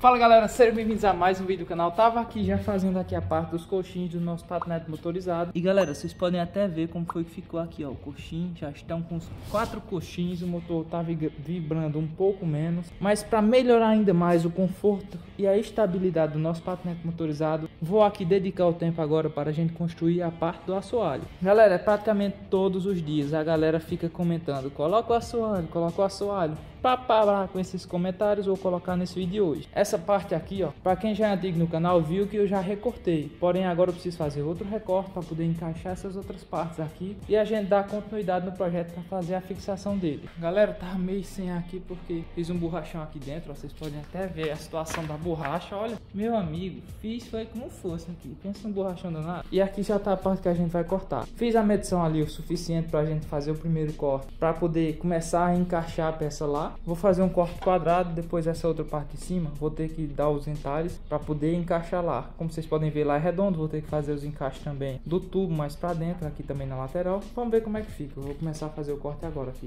Fala galera, sejam bem-vindos a mais um vídeo do canal. Tava aqui já fazendo aqui a parte dos coxins do nosso patinete motorizado. E galera, vocês podem até ver como foi que ficou aqui, ó. O coxim já estão com os 4 coxins. O motor tá vibrando um pouco menos. Mas para melhorar ainda mais o conforto e a estabilidade do nosso patinete motorizado, vou aqui dedicar o tempo agora para a gente construir a parte do assoalho. Galera, é praticamente todos os dias a galera fica comentando: coloca o assoalho, coloca o assoalho. Para parar com esses comentários, vou colocar nesse vídeo de hoje. Essa parte aqui, ó, para quem já é antigo no canal, viu que eu já recortei. Porém, agora eu preciso fazer outro recorte para poder encaixar essas outras partes aqui e a gente dar continuidade no projeto para fazer a fixação dele. Galera, tá meio sem aqui porque fiz um borrachão aqui dentro, ó, vocês podem até ver a situação da borracha. Olha, meu amigo, fiz foi como fosse aqui. Pensa num borrachão danado. E aqui já tá a parte que a gente vai cortar. Fiz a medição ali o suficiente para a gente fazer o primeiro corte, para poder começar a encaixar a peça lá. Vou fazer um corte quadrado, depois essa outra parte de cima vou ter que dar os entalhes para poder encaixar lá. Como vocês podem ver, lá é redondo, vou ter que fazer os encaixes também do tubo mais para dentro, aqui também na lateral. Vamos ver como é que fica. Eu vou começar a fazer o corte agora aqui.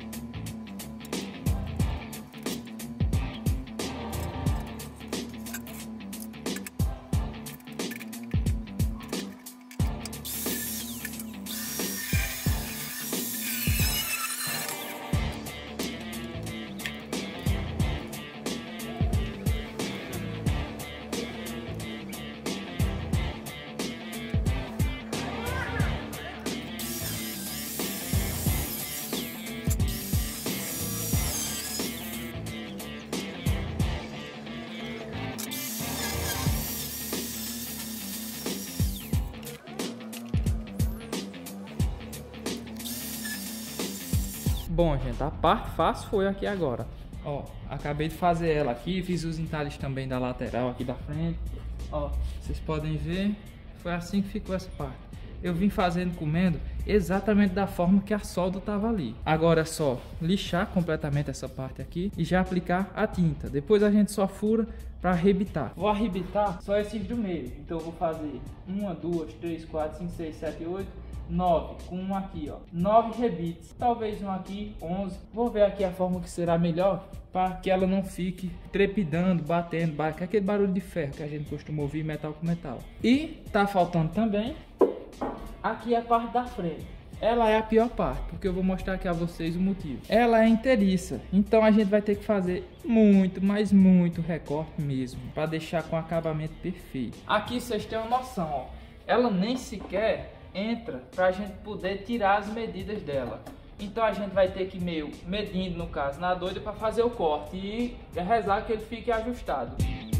Bom, gente, a parte fácil foi aqui agora. Ó, acabei de fazer ela aqui, fiz os entalhes também da lateral aqui da frente. Ó, vocês podem ver, foi assim que ficou essa parte. Eu vim fazendo, comendo exatamente da forma que a solda estava ali. Agora é só lixar completamente essa parte aqui e já aplicar a tinta. Depois a gente só fura para arrebitar. Vou arrebitar só esses do meio. Então eu vou fazer 1, 2, 3, 4, 5, 6, 7, 8... 9 com um aqui, ó, 9 rebites, talvez um aqui, 11. Vou ver aqui a forma que será melhor para que ela não fique trepidando, batendo, aquele barulho de ferro que a gente costuma ouvir metal com metal. E tá faltando também aqui a parte da frente. Ela é a pior parte, porque eu vou mostrar aqui a vocês o motivo. Ela é inteiriça, então a gente vai ter que fazer muito, mas muito recorte mesmo, para deixar com acabamento perfeito. Aqui vocês têm uma noção, ó, ela nem sequer entra para a gente poder tirar as medidas dela. Então a gente vai ter que meio medindo, no caso, na doida, para fazer o corte e rezar que ele fique ajustado.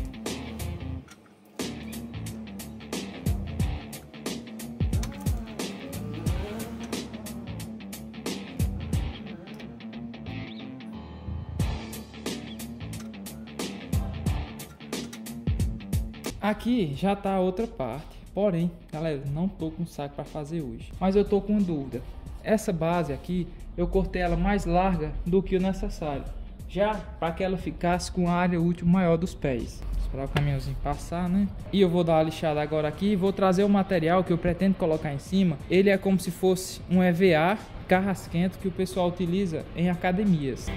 Aqui já tá a outra parte. Porém, galera, não tô com saco para fazer hoje. Mas eu tô com dúvida. Essa base aqui, eu cortei ela mais larga do que o necessário. Já para que ela ficasse com a área útil maior dos pés. Esperar o caminhãozinho passar, né? E eu vou dar uma lixada agora aqui e vou trazer o material que eu pretendo colocar em cima. Ele é como se fosse um EVA carrasquento que o pessoal utiliza em academias.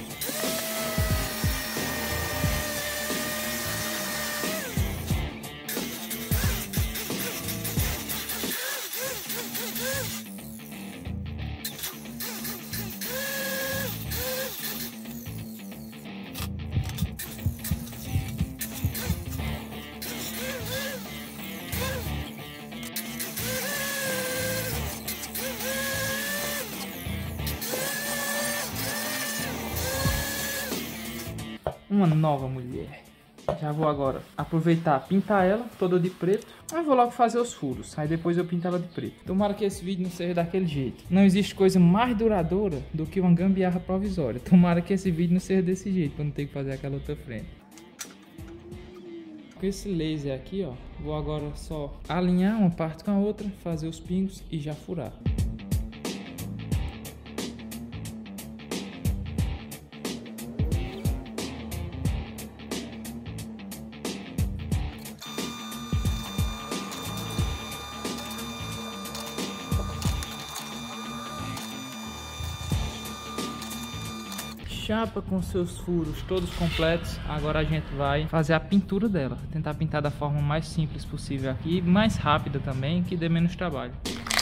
Uma nova mulher. Já vou agora aproveitar, pintar ela toda de preto. Aí vou logo fazer os furos, aí depois eu pinto ela de preto. Tomara que esse vídeo não seja daquele jeito. Não existe coisa mais duradoura do que uma gambiarra provisória. Tomara que esse vídeo não seja desse jeito, pra não ter que fazer aquela outra frente. Com esse laser aqui, ó, vou agora só alinhar uma parte com a outra, fazer os pingos e já furar. chapa com seus furos todos completos, agora a gente vai fazer a pintura dela. Tentar pintar da forma mais simples possível aqui, mais rápida também, que dê menos trabalho.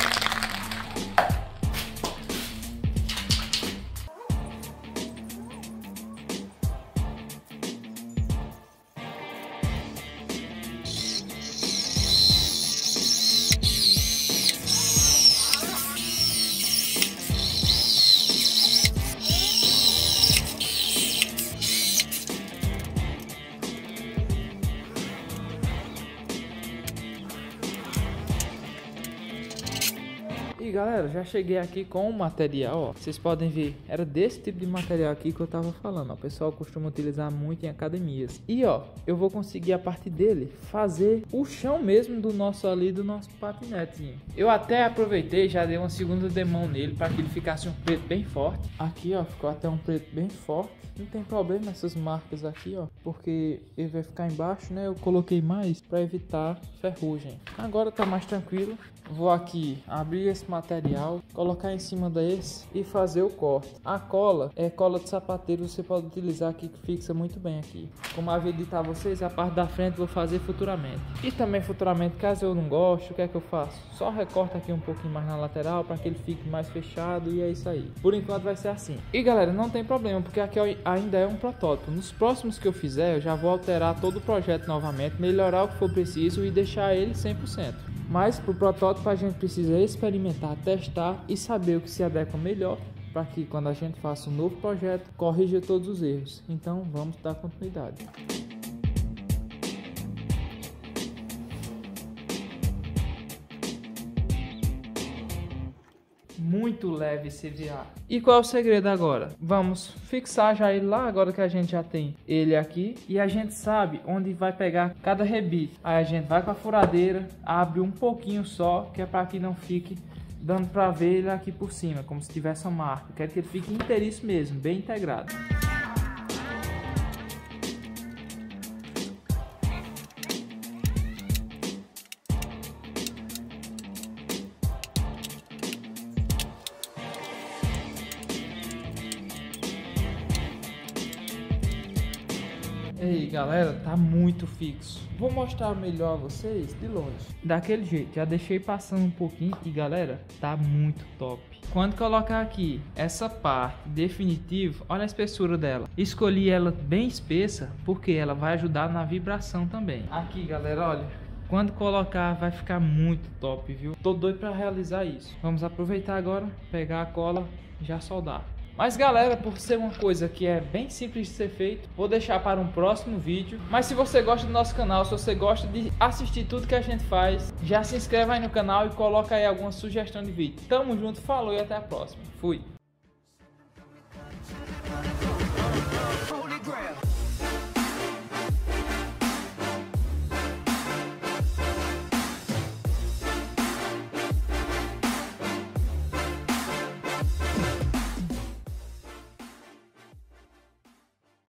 E galera, já cheguei aqui com o material, ó. Vocês podem ver, era desse tipo de material aqui que eu tava falando, ó. O pessoal costuma utilizar muito em academias. E ó, eu vou conseguir a partir dele fazer o chão mesmo do nosso patinetezinho. Eu até aproveitei, já dei uma segunda demão nele para que ele ficasse um preto bem forte. Aqui ó, ficou até um preto bem forte. Não tem problema essas marcas aqui, ó, porque ele vai ficar embaixo, né? Eu coloquei mais para evitar ferrugem. Agora tá mais tranquilo. Vou aqui abrir esse material, colocar em cima desse e fazer o corte. A cola é cola de sapateiro, você pode utilizar aqui que fixa muito bem aqui. Como havia dito a vocês, a parte da frente vou fazer futuramente. E também futuramente, caso eu não goste, o que é que eu faço? Só recorto aqui um pouquinho mais na lateral para que ele fique mais fechado e é isso aí. Por enquanto vai ser assim. E galera, não tem problema, porque aqui ainda é um protótipo. Nos próximos que eu fizer, eu já vou alterar todo o projeto novamente, melhorar o que for preciso e deixar ele 100%. Mas para o protótipo a gente precisa experimentar, testar e saber o que se adequa melhor para que quando a gente faça um novo projeto, corrija todos os erros. Então vamos dar continuidade. Muito leve CVA. E qual é o segredo agora? Vamos fixar já ele lá, agora que a gente já tem ele aqui. E a gente sabe onde vai pegar cada rebite. Aí a gente vai com a furadeira, abre um pouquinho só, que é para que não fique dando para ver ele aqui por cima, como se tivesse uma marca. Quero que ele fique inteiriço mesmo, bem integrado. Ei galera, tá muito fixo. Vou mostrar melhor a vocês de longe. Daquele jeito, já deixei passando um pouquinho e galera, tá muito top. Quando colocar aqui essa parte definitiva, olha a espessura dela. Escolhi ela bem espessa porque ela vai ajudar na vibração também. Aqui galera, olha. Quando colocar vai ficar muito top, viu? Tô doido para realizar isso. Vamos aproveitar agora, pegar a cola e já soldar. Mas galera, por ser uma coisa que é bem simples de ser feito, vou deixar para um próximo vídeo. Mas se você gosta do nosso canal, se você gosta de assistir tudo que a gente faz, já se inscreve aí no canal e coloca aí alguma sugestão de vídeo. Tamo junto, falou e até a próxima. Fui!